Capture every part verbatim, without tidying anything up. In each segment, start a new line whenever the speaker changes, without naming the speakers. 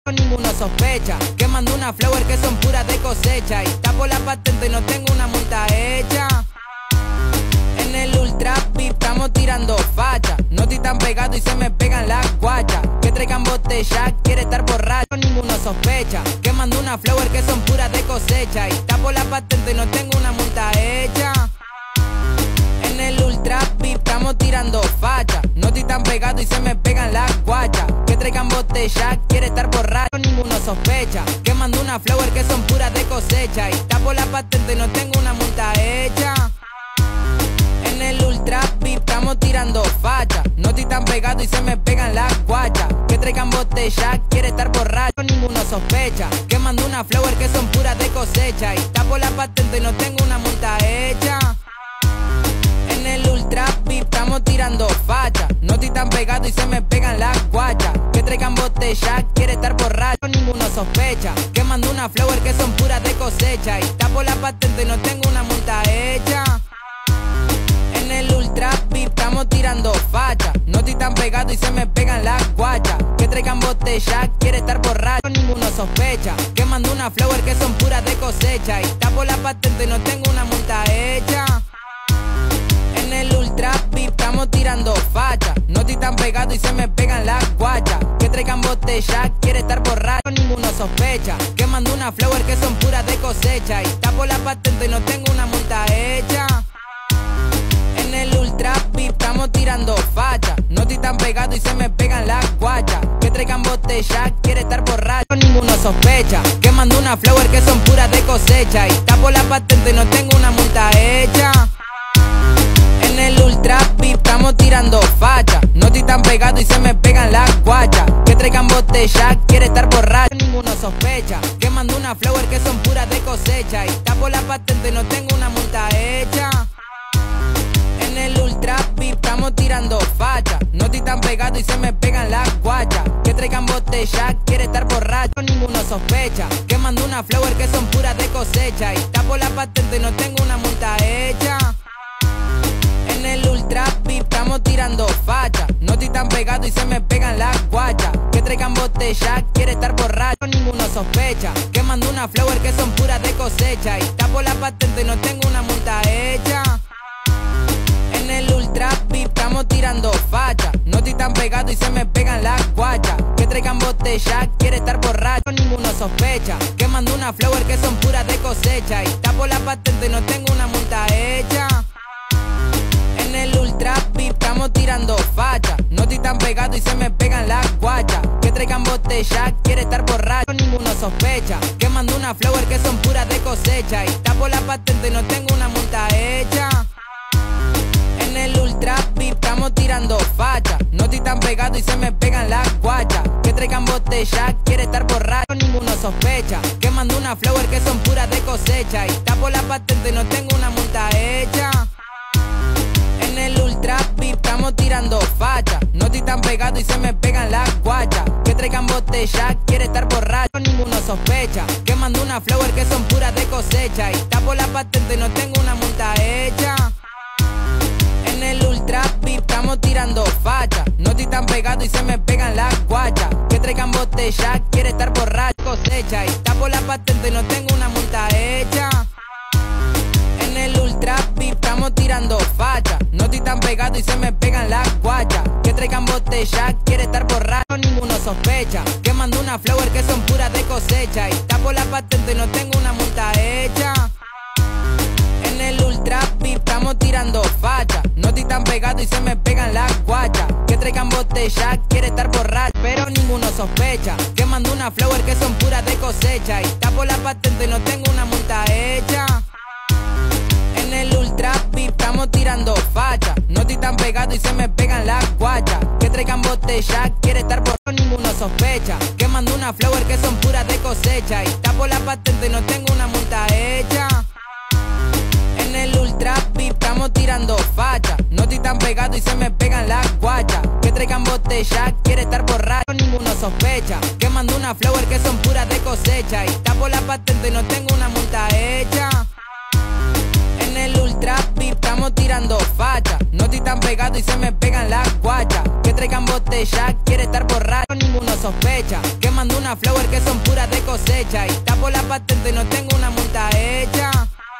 Ninguno sospecha que mando una flower que son puras de cosecha. Y tapo la patente y no tengo una multa hecha. En el ultra pip estamos tirando facha. No estoy tan pegado y se me pegan las guachas. Que traigan botella, quiere estar borracho. Ninguno sospecha que mando una flower que son puras de cosecha. Y tapo la patente y no tengo una multa hecha. En el ultra pip estamos tirando facha. No estoy tan pegado y se me pegan las guachas. Que traigan botella, quiere estar borracho. Ninguno sospecha que mando una flower que son puras de cosecha. Y tapo la patente y no tengo una multa hecha. En el ultra pip estamos tirando facha. No estoy tan pegado y se me pegan las guachas. Que traigan botella, quiere estar borracho. Ninguno sospecha que mando una flower que son puras de cosecha. Y tapo la patente y no tengo una multa hecha. En el ultra pip estamos tirando facha. No estoy tan pegado y se me pegan las guachas. Que traigan botella, quiere estar borracho. Ninguno sospecha que mando una flower que son puras de cosecha. Y tapo la patente y no tengo una multa hecha. En el ultra pip estamos tirando facha. No estoy tan pegado y se me pegan las guachas. Que traigan botella, quiere estar borracho. Ninguno sospecha que mando una flower que son puras de cosecha. Y tapo la patente y no tengo una multa hecha. En el ultra pip estamos tirando facha. No estoy tan pegado y se me pegan las guachas. Que traigan botella, quiere estar borracho. Ninguno sospecha que mando una flower que son puras de cosecha. Y tapo la patente y no tengo una multa hecha. En el ultra pip estamos tirando facha. No estoy tan pegado y se me pegan las guachas. Que traigan botella, quiere estar borracho. Ninguno sospecha que mando una flower que son puras de cosecha. Y tapo la patente y no tengo una multa hecha. En el ultra pip estamos tirando facha. No estoy tan pegado y se me pegan las guachas. Que traigan botella, quiere estar borracho. Ninguno sospecha que mando una flower que son puras de cosecha. Y tapo la patente y no tengo una multa hecha. En el ultra pip estamos tirando facha. No estoy tan pegado y se me pegan las guachas. Que traigan botella, quiere estar borracho. Ninguno sospecha que mando una flower que son puras de cosecha. Y tapo la patente y no tengo una multa hecha. En el ultra pip estamos tirando facha. No estoy tan pegado y se me pegan las guachas. Que traigan botella, quiere estar borracho. Ninguno sospecha que mando una flower que son puras de cosecha. Y tapo la patente y no tengo una multa hecha. En el ultra pip estamos tirando facha. No estoy tan pegado y se me pegan las guachas. Que traigan botella, quiere estar borracho. Ninguno sospecha que mando una flower que son puras de cosecha. Y tapo la patente y no tengo una multa hecha. En el ultra pip estamos tirando facha. No estoy tan pegado y se me pegan las guachas. Que traigan botella, quiere estar borracho. Ninguno sospecha que mando una flower que son puras de cosecha. Y tapo la patente y no tengo una multa hecha. En el ultra pip estamos tirando facha. No estoy tan pegado y se me pegan las guachas. Que traigan botella, quiere estar borracho. Ninguno sospecha que mando una flower que son puras de cosecha. Y tapo la patente y no tengo una multa hecha. En el ultra pip estamos tirando facha. No estoy tan pegado y se me pegan las guachas. Que traigan botella, quiere estar borracho. Ninguno sospecha que mando una flower que son puras de cosecha. Y tapo la patente y no tengo una multa hecha. En el ultra pip estamos tirando facha. No estoy tan pegado y se me pegan las guachas. Que traigan botella, quiere estar borracho. Cosecha y tapo la patente y no tengo una multa hecha. En el ultra pip estamos tirando facha. No estoy tan pegado y se me pegan las guachas. Que traigan botella, quiere estar borracho. Ninguno sospecha que mando una flower que son puras de cosecha. Y tapo la patente y no tengo una multa hecha. En el ultra pip estamos tirando facha. No estoy tan pegado y se me pegan las guachas. Que traigan botella, quiere estar borracho. Pero ninguno sospecha que mando una flower que son puras de cosecha. Y tapo la patente y no tengo una multa hecha. En el ultra pip estamos tirando facha. No estoy tan pegado y se me pegan las guachas. Que traigan botella, quiere estar borracho. Ninguno sospecha que mando una flower que son puras de cosecha. Y tapo la patente y no tengo una multa hecha. En el ultra pip estamos tirando facha. No estoy tan pegado y se me pegan las guachas. Que traigan botella, quiere estar borracho. Ninguno sospecha que mando una flower que son puras de cosecha. Y tapo la patente y no tengo una multa hecha. En el ultra pip estamos tirando facha. No estoy tan pegado y se me pegan las guachas. Que traigan botella, quiere estar borracho, ninguno sospecha. Que mando una flower que son puras de cosecha. Y tapo la patente y no tengo una multa hecha.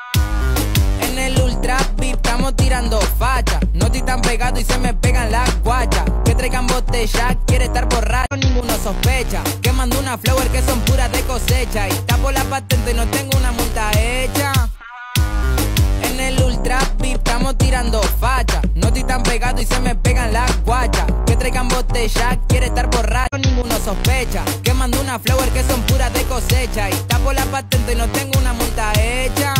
En el ultra pip estamos tirando facha. No estoy tan pegado y se me pegan las guachas. Que traigan botella, quiere estar borracho, ninguno sospecha. Que mando una flower que son puras de cosecha. Y tapo la patente y no tengo una multa hecha. En el ultra pip estamos tirando facha. No estoy tan pegado y se me pegan las guachas. Que traigan botella, quiere estar borracho, ninguno sospecha. Que mando una flower que son puras de cosecha. Y tapo la patente y no tengo una multa hecha.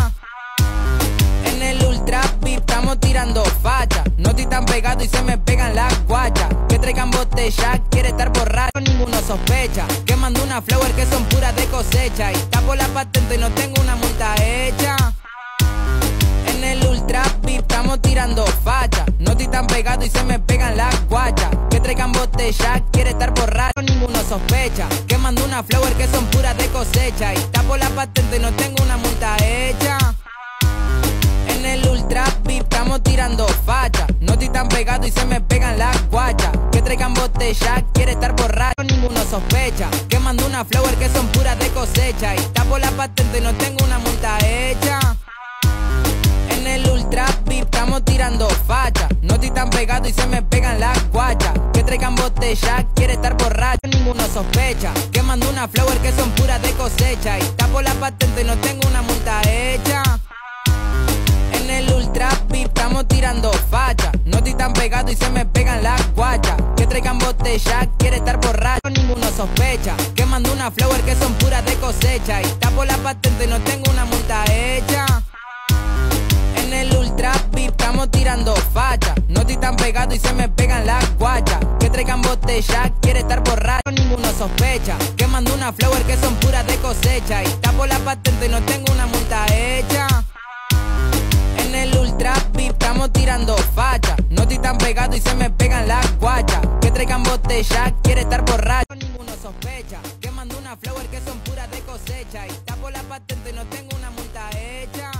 En el ultra pip estamos tirando facha. No estoy tan pegado y se me pegan las guachas. Que traigan botella, quiere estar borracho, ninguno sospecha. Que mando una flower que son puras de cosecha. Y tapo la patente y no tengo una multa hecha. En el ultra pip estamos tirando facha. No estoy tan pegado y se me pegan las guachas. Que traigan botella, quiere estar borracho, ninguno sospecha. Que mando una flower que son puras de cosecha. Y tapo la patente y no tengo una multa hecha. En el ultra pip estamos tirando facha. No estoy tan pegado y se me pegan las guachas. Que traigan botella, quiere estar borracho, ninguno sospecha. Que mando una flower que son puras de cosecha. Y tapo la patente y no tengo una multa hecha. En el ultra pip estamos tirando facha. No estoy tan pegado y se me pegan las guachas. Que traigan botella, quiere estar borracho, ninguno sospecha. Que mando una flower que son puras de cosecha. Y tapo la patente y no tengo una multa hecha. En el ultra pip estamos tirando facha. No estoy tan pegado y se me pegan las guachas. Que traigan botella, quiere estar borracho, ninguno sospecha. Que mando una flower que son puras de cosecha. Y tapo la patente y no tengo una multa hecha. En el ultra pip estamos tirando facha. No estoy tan pegado y se me pegan las guachas. Que traigan botella, quiere estar borracho, ninguno sospecha. Que mando una flower que son puras de cosecha. Y tapo la patente y no tengo una multa hecha. En el ultra pip estamos tirando facha. No estoy tan pegado y se me pegan las guachas. Que traigan botella, quiere estar borracho, ninguno sospecha. Que mando una flower que son puras de cosecha. Y tapo la patente y no tengo una multa hecha.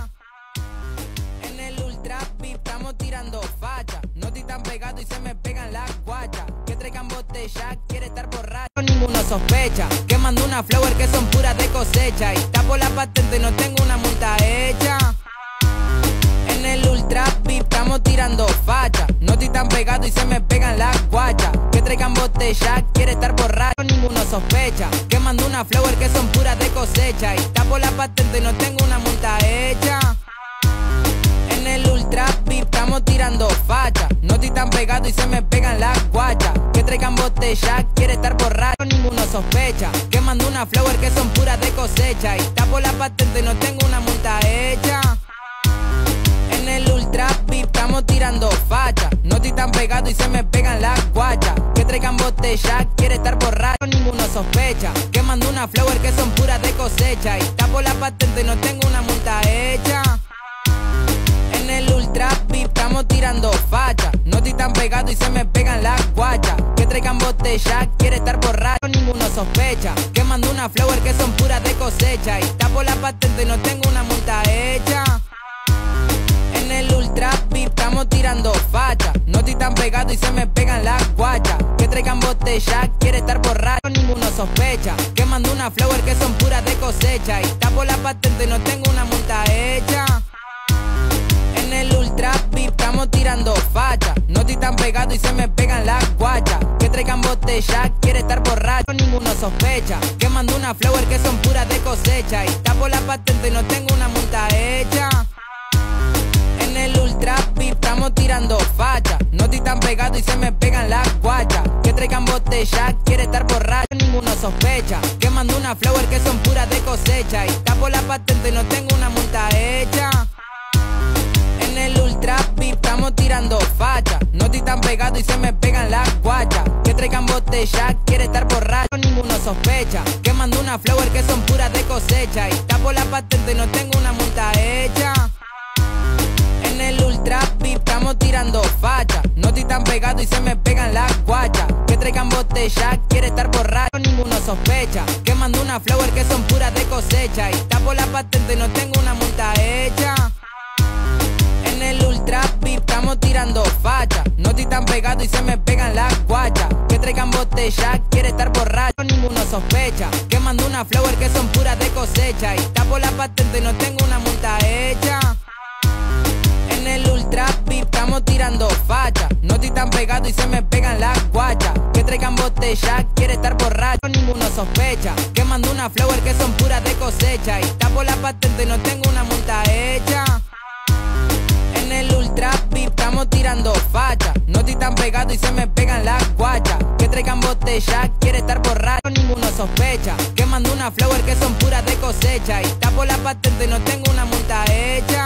En el ultra pip estamos tirando facha. No estoy tan pegado y se me pegan las guachas. Que traigan botella, quiere estar borracho, ninguno sospecha. Que mando una flower que son puras de cosecha. Y tapo la patente y no tengo una multa hecha. En el ultra pip estamos tirando facha. No estoy tan pegado y se me pegan las guachas. Que traigan botella, quiere estar borracho, ninguno sospecha. Que mando una flower que son puras de cosecha. Y tapo la patente y no tengo una multa hecha. En el ultra pip estamos tirando facha. No estoy tan pegado y se me pegan las guachas. Que traigan botella, quiere estar borracho, ninguno sospecha. Que mando una flower que son puras de cosecha. Y tapo la patente y no tengo una multa hecha. En el ultra pip estamos tirando facha. No estoy tan pegado y se me pegan las guachas. Que traigan botella, quiere estar borracho, ninguno sospecha. Que mando una flower que son puras de cosecha. Y tapo la patente y no tengo una multa hecha. En el ultra pip estamos tirando facha. No estoy tan pegado y se me pegan las guachas. Que traigan botella, quiere estar borracho, ninguno sospecha. Que mando una flower que son puras de cosecha. Y tapo la patente y no tengo una multa hecha. En el ultra pip estamos tirando facha. No estoy tan pegado y se me pegan las guachas. Que traigan botella, quiere estar borracho, ninguno sospecha. Que mando una flower que son puras de cosecha. Y tapo la patente y no tengo una multa hecha. En el ultra pip estamos tirando facha. No estoy tan pegado y se me pegan las guachas. Que traigan botella, quiere estar borracho, ninguno sospecha. Que mando una flower que son puras de cosecha. Y tapo la patente y no tengo una multa hecha. En el ultra pip estamos tirando facha. No estoy tan pegado y se me pegan las guachas. Que traigan botella, quiere estar borracho, ninguno sospecha. Que mando una flower que son puras de cosecha. Y tapo la patente y no tengo una multa hecha. En el ultra pip estamos tirando facha. No estoy tan pegado y se me pegan las guachas. Que traigan botella, quiere estar borracho, ninguno sospecha. Que mando una flower que son puras de cosecha. Y tapo la patente y no tengo una multa hecha. En el ultra pip estamos tirando facha. No estoy tan pegado y se me pegan las guachas. Que traigan botella, quiere estar borracho, ninguno sospecha. Que mando una flower que son puras de cosecha. Y tapo la patente y no tengo una multa hecha. En el ultra ultra pip estamos tirando facha. No estoy tan pegado y se me pegan las guachas. Que traigan botella, quiere estar borracho, ninguno sospecha. Que mando una flower que son puras de cosecha. Y tapo la patente y no tengo una multa hecha. En el ultra pip estamos tirando facha. No estoy tan pegado y se me pegan las guachas. Que traigan botella, quiere estar borracho, ninguno sospecha. Que mando una flower que son puras de cosecha. Y tapo la patente y no tengo una multa hecha. En el ultra pip estamos tirando facha. No estoy tan pegado y se me pegan las guachas. Que traigan botella, quiere estar borracho, ninguno sospecha. Que mando una flower que son puras de cosecha. Y tapo la patente y no tengo una multa hecha.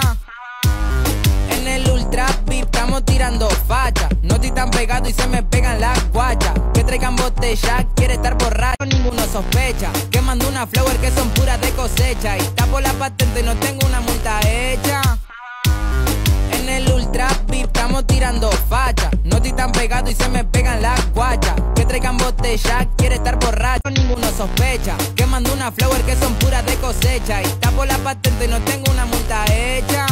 En el ultra pip estamos tirando facha. No estoy tan pegado y se me pegan las guachas. Que traigan botella, quiere estar borracho, ninguno sospecha. Que mando una flower que son puras de cosecha. Y tapo la patente y no tengo una multa hecha. En el ultra pip estamos tirando facha. No estoy tan pegado y se me pegan las guachas. Que traigan botella, quiere estar borracho, ninguno sospecha. Que mando una flower que son puras de cosecha. Y tapo la patente y no tengo una multa hecha.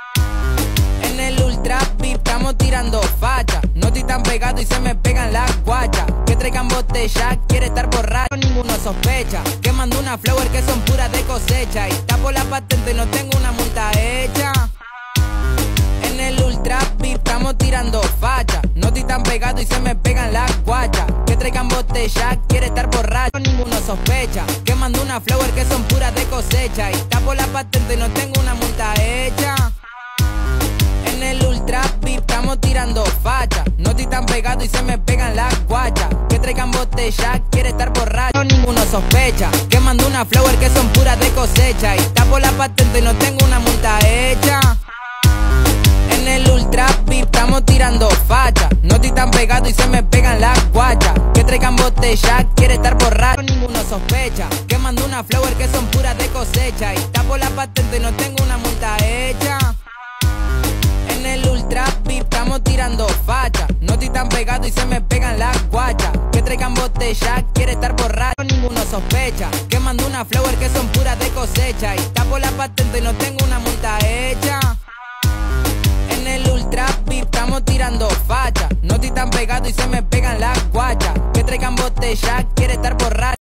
En el ultra pip estamos tirando facha. No estoy tan pegado y se me pegan las guachas. Que traigan botella, quiere estar borracho, ninguno sospecha. Que mando una flower que son puras de cosecha. Y tapo la patente y no tengo una multa hecha. En el ultra pip estamos tirando facha. No estoy tan pegado y se me pegan las guachas. Que traigan botella, quiere estar borracho, ninguno sospecha. Que mando una flower que son puras de cosecha. Y tapo la patente y no tengo una multa hecha. En el ultra pip estamos tirando facha. No estoy tan pegado y se me pegan las guachas. Que traigan botella, quiere estar borracho, ninguno sospecha. Que mando una flower que son puras de cosecha. Y tapo la patente y no tengo una multa hecha. En el ultra pip estamos tirando facha. No estoy tan pegado y se me pegan las guachas. Que traigan botella, quiere estar borracho, ninguno sospecha. Que mando una flower que son puras de cosecha. Y tapo la patente y no tengo una multa hecha. En el ultra pip estamos tirando facha. No estoy tan pegado y se me pegan las guachas. Que traigan botella, quiere estar borracho, ninguno sospecha. Que mando una flower que son puras de cosecha. Y tapo la patente y no tengo una multa hecha. En el ultra pip estamos tirando facha. No estoy tan pegado y se me pegan las guachas. Que traigan botella, quiere estar borracho.